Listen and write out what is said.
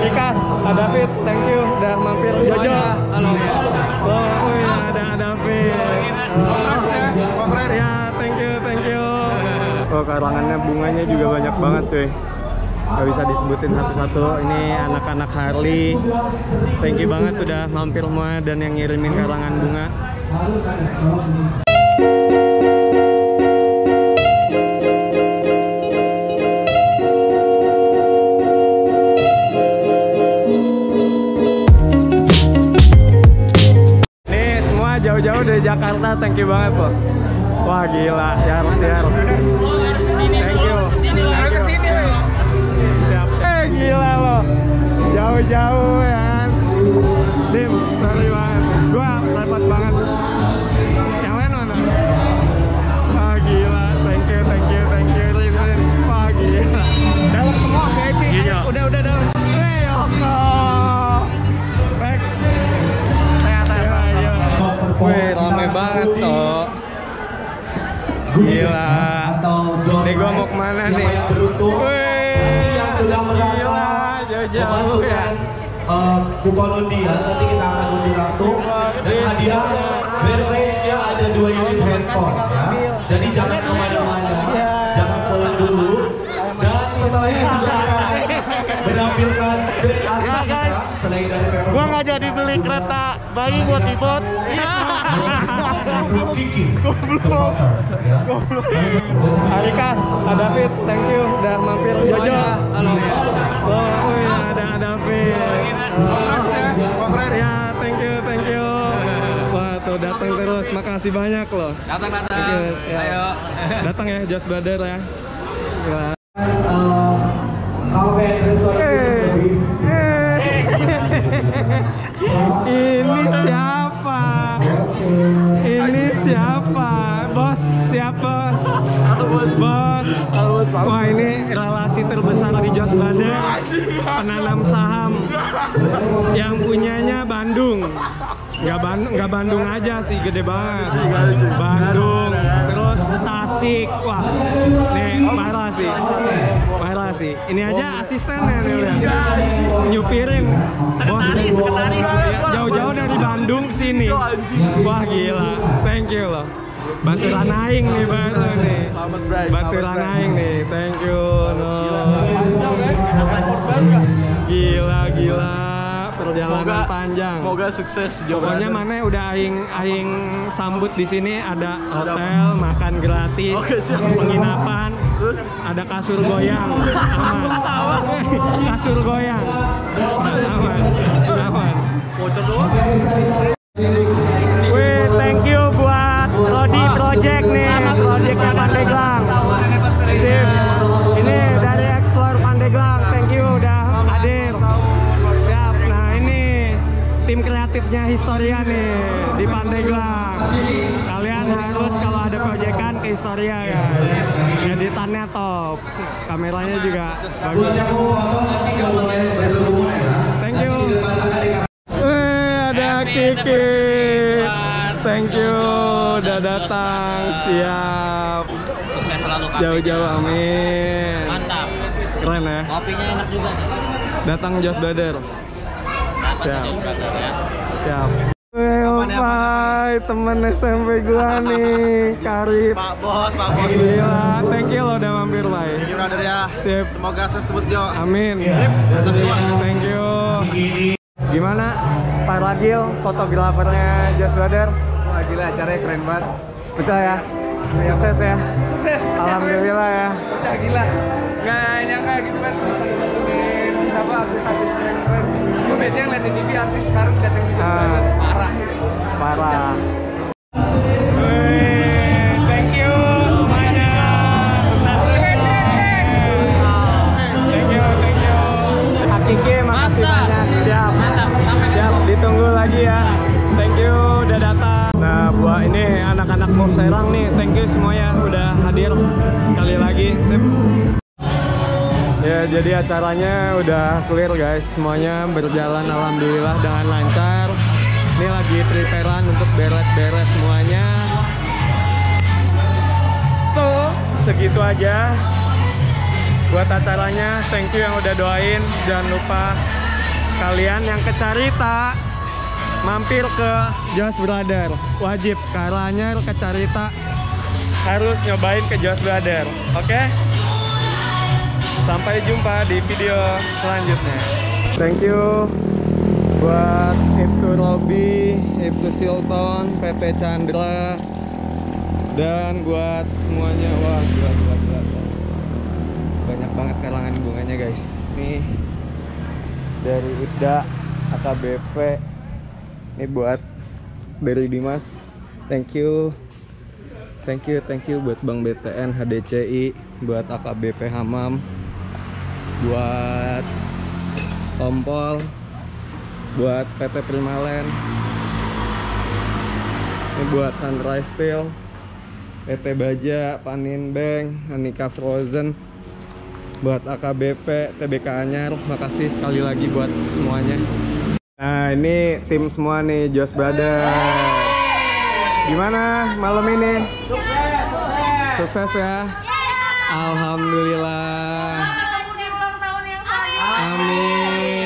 Arikas, David, thank you udah mampir. Jojo, halo. Oh iya, ada David. Ya, thank you. Oh, karangannya bunganya juga banyak banget tuh. Gak bisa disebutin satu-satu. Ini anak-anak Harley. Thank you banget udah mampir semua dan yang ngirimin karangan bunga. Nih semua jauh-jauh dari Jakarta. Thank you banget loh. Wah gila, siar. Thank you. Siap. Gila loh, jauh-jauh ya kan. Dim, sorry banget, gua repot banget. Yang lain mana? Wah gila, thank you Rin. Wah gila, dalam semua VIP. Udah dalam. Baik. Wih, rame banget toh. Gila. Nih gua mau kemana nih? Sudah merasa memasukkan kupon undian, nanti kita akan undi langsung dan hadiah grand prize-nya ada 2 unit handphone ya. Jadi jangan kemana-mana, jangan pulang dulu. Dan setelah itu juga kita akan menampilkan band artis kita selain dari Pepper. Gua nggak jadi beli kereta bayi buat Ibot. Kiki. Arikas, David, thank you udah mampir. Jojo, halo. Oh iya, ada David. Ya, thank you. Wah tuh datang terus, makasih banyak loh. Datang. Ya. Ayo. Datang ya, Josh Brother ya. Wah. Cafe and Restaurant lebih. Ini siapa? Bos, siapa bos? Bos. Wah ini relasi terbesar di Josh Brother. Penanam saham yang punyanya Bandung. Nggak Bandung aja sih, gede banget. Bandung, terus Tasik. Wah, nih parah sih. Ini aja asistennya nih lihat. Nyupirin. Sekretaris. Jauh-jauh dari Bandung ke sini. Wah gila, thank you loh. Baturan Aing nih baru nih. Baturan Aing nih, thank you. Gila. Perjalanan panjang. Semoga sukses. Pokoknya mana udah Aing sambut di sini, ada hotel, makan gratis, penginapan, ada kasur goyang, aman. Kasur goyang, aman. Voucher doang. Wih, thank you buat Rodi Project nih, projectnya Pandeglang. Sip. Ini dari Explore Pandeglang, thank you udah hadir. Siap. Nah ini tim kreatifnya Historia nih di Pandeglang. Kalian harus kalau ada proyekan ke Historia ya. Editannya top, kameranya juga bagus. Thank you. Ada Kiki. Thank you udah datang. Siap. Sukses selalu kami. Jauh-jauh, amin. Mantap. Keren ya. Kopinya enak juga. Datang Josh Brother. Siap. Siap. Bye, temen SMP gua nih, Karib. Pak Bos. Gila, thank you lo udah mampir, Bay. Thank you brother ya. Sip. Semoga sukses terus Jo. Amin. Thank you. Gimana Pak Ragil, fotografernya Josh Brother? Wah gila, acaranya keren banget. Betul ya? Sukses ya? Sukses. Alhamdulillah ya. Pecah gila. Nggak nyangka gitu kan bisa nemuin apa artis keren-keren. Gue biasanya ngeliat di TV artis sekarang datang di parah. Thank you semuanya. Thank you. Hakiki makasih banyak. Siap. Ditunggu lagi ya. Thank you udah datang. Nah buat ini anak-anak Move Serang nih, thank you semuanya udah hadir sekali lagi. Sip. Ya jadi acaranya udah clear guys, semuanya berjalan alhamdulillah dengan lancar. Ini lagi preparean untuk beres-beres semuanya. So segitu aja buat acaranya. Thank you yang udah doain. Jangan lupa kalian yang ke Carita, mampir ke Josh Brother. Wajib, Karanganyar ke Carita harus nyobain ke Josh Brother. Oke? Sampai jumpa di video selanjutnya. Thank you buat Ibtu Robi, Ibtu Silton, PP Chandra, dan buat semuanya. Wah, gila. Banyak banget karangan bunganya guys. Nih dari Ida, AKBP. Ini buat dari Dimas. Thank you buat Bang BTN, HDCI, buat AKBP Hamam, buat Tompol, buat PT Primalen, ini buat Sunrise Steel, PT Baja, Panin Bank, Anika Frozen, buat AKBP, TBK Anyar. Makasih sekali lagi buat semuanya. Nah, ini tim semua nih, Josh Brother. Gimana malam ini? Sukses ya. Alhamdulillah. Amin.